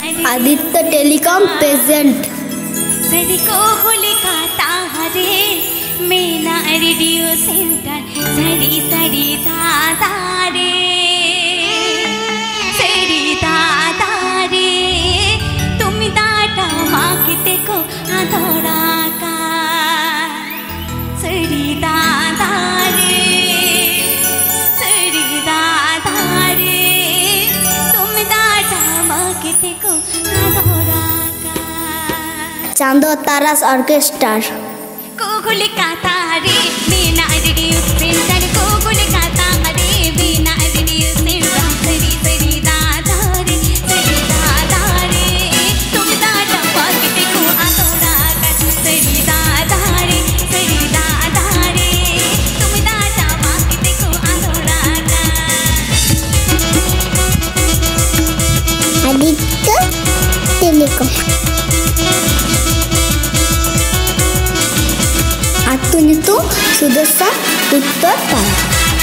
Aditya telecom present सड़को होलिका तारे मेना रेडियो सेंटर सड़ी सड़ी दादारे सड़ी दादारे तुम दाटा मांगते को आधोरा का सड़ी दादारे तुम दाटा मांगते को आधोरा चांदो तारास ऑर्केस्ट्रा कोगुलिका तारे मेना रेडियो सेंटर कोगुलिका तारे मेना रेडियो सेंटर सड़ी सड़ी दादारे तुम दादा पागते को आधोरा कर सड़ी दादारे तुम दादा पागते को आधोरा कर आदित्य टेलीकॉम आतुनितु सुदर्शन उत्तर पारा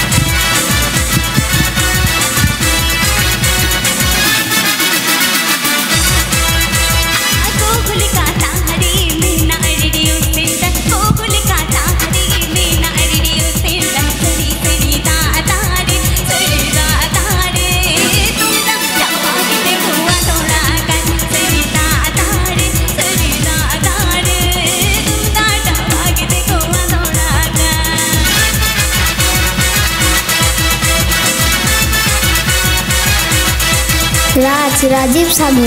कोगुलिका तारे मेना रेडियो सेंटर कोगुलिका तारे मेना रेडियो सेंटर सड़ी सड़ी दादारे तुम दादा पागते को आधोरा कर सड़ी दादारे तुम दादा पागते को आधोरा राज राजीव सानू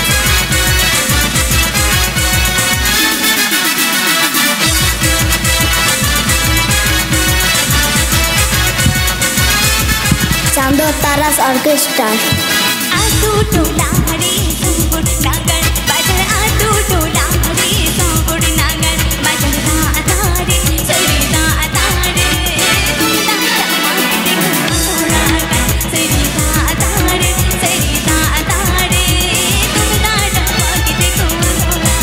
चांदो तारास ऑर्केस्ट्रा आतू टोला हरे संगुड़ नागर बाजार आतू टोला हरे संगुड़ नागर बाजार दादारे सड़ी दादारे तुम दादा पागते को आधोरा कर सड़ी दादारे तुम दादा पागते को आधोरा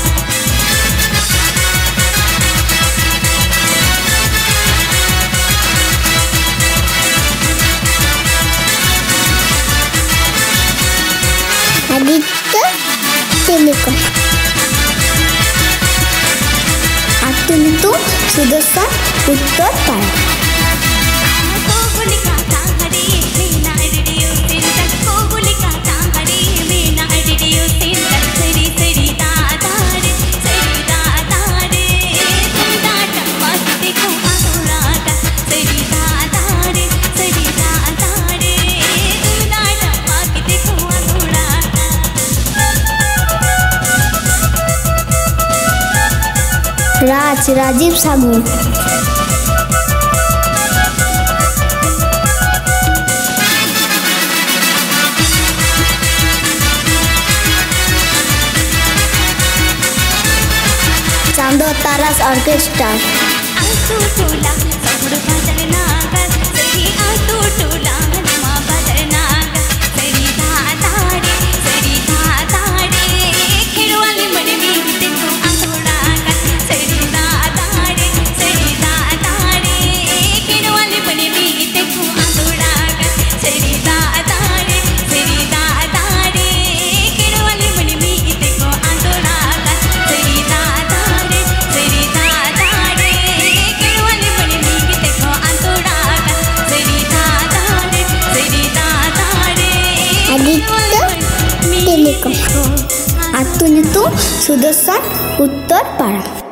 आदित्य टेलीकॉम आतुनितु सुदर्शन उत्तर पारा कोगुलिका तारे मेना रेडियो सेंटर कोगुलिका तारे मेना रेडियो सेंटर सड़ी सड़ी दादारे तुम दादा पागते को आधोरा कर सड़ी दादारे तुम दादा पागते को आधोरा राज राजीव सानू चांदो तारास ऑर्केस्ट्रा आतू टोला संगुड़ बाजार नागर सड़ी आतू टोला हनुमा बाजार नागर सड़ी दादारे खिड़वाली मन मीते को आधोरा कर सड़ी दादारे खिड़वाली मन मीते को आधोरा कर सड़ी दादारे खिड़वाली मन मीते को आधोरा कर सड़ी दादारे खिड़वाली मन मीते को आधोरा कर सड़ी दादारे आदित्य टेलीकॉम आतुनितु सुदर्शन उत्तर पारा।